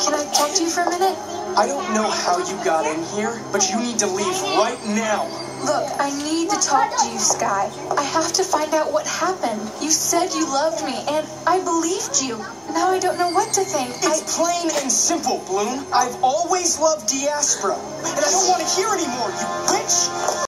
Can I talk to you for a minute? I don't know how you got in here, but you need to leave right now. Look, I need to talk to you, Sky. I have to find out what happened. You said you loved me, and I believed you. Now I don't know what to think. It's plain and simple, Bloom. I've always loved Diaspora, and I don't want to hear anymore, you witch!